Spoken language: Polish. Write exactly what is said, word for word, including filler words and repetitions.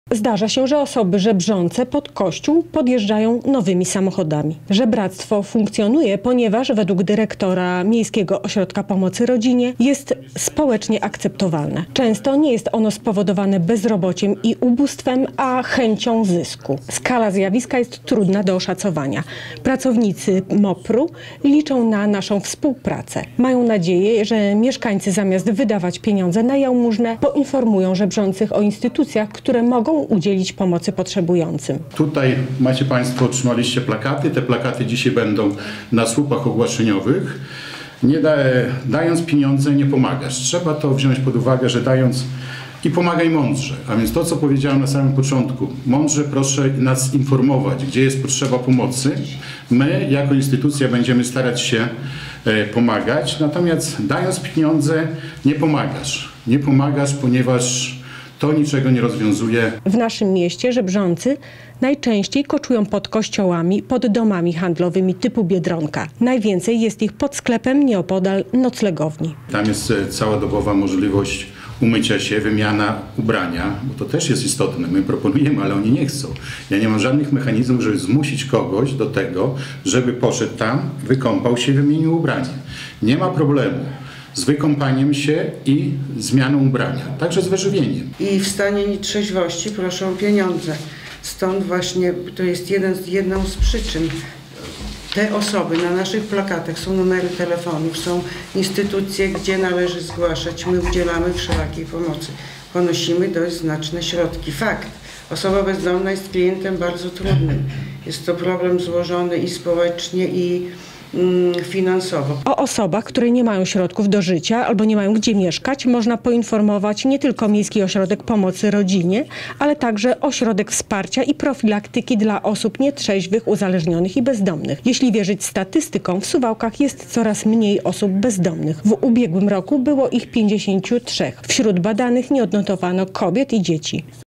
Zdarza się, że osoby żebrzące pod kościół podjeżdżają nowymi samochodami. Żebractwo funkcjonuje, ponieważ według dyrektora Miejskiego Ośrodka Pomocy Rodzinie jest społecznie akceptowalne. Często nie jest ono spowodowane bezrobociem i ubóstwem, a chęcią zysku. Skala zjawiska jest trudna do oszacowania. Pracownicy mopru liczą na naszą współpracę. Mają nadzieję, że mieszkańcy zamiast wydawać pieniądze na jałmużnę poinformują żebrzących o instytucjach, które mogą udzielić pomocy potrzebującym. Tutaj macie Państwo, otrzymaliście plakaty. Te plakaty dzisiaj będą na słupach ogłoszeniowych. Nie da, dając pieniądze nie pomagasz. Trzeba to wziąć pod uwagę, że dając i pomagaj mądrze. A więc to, co powiedziałem na samym początku. Mądrze proszę nas informować, gdzie jest potrzeba pomocy. My jako instytucja będziemy starać się e, pomagać. Natomiast dając pieniądze nie pomagasz. Nie pomagasz, ponieważ to niczego nie rozwiązuje. W naszym mieście żebrzący najczęściej koczują pod kościołami, pod domami handlowymi typu Biedronka. Najwięcej jest ich pod sklepem nieopodal noclegowni. Tam jest całodobowa możliwość umycia się, wymiana ubrania, bo to też jest istotne. My proponujemy, ale oni nie chcą. Ja nie mam żadnych mechanizmów, żeby zmusić kogoś do tego, żeby poszedł tam, wykąpał się i wymienił ubranie. Nie ma problemu z wykąpaniem się i zmianą ubrania, także z wyżywieniem. I w stanie nietrzeźwości proszą o pieniądze. Stąd właśnie to jest jeden, jedną z przyczyn. Te osoby na naszych plakatach są numery telefonów, są instytucje, gdzie należy zgłaszać. My udzielamy wszelakiej pomocy. Ponosimy dość znaczne środki. Fakt. Osoba bezdomna jest klientem bardzo trudnym. Jest to problem złożony i społecznie, i finansowo. O osobach, które nie mają środków do życia albo nie mają gdzie mieszkać, można poinformować nie tylko Miejski Ośrodek Pomocy Rodzinie, ale także Ośrodek Wsparcia i Profilaktyki dla osób nietrzeźwych, uzależnionych i bezdomnych. Jeśli wierzyć statystykom, w Suwałkach jest coraz mniej osób bezdomnych. W ubiegłym roku było ich pięćdziesięciu trzech. Wśród badanych nie odnotowano kobiet i dzieci.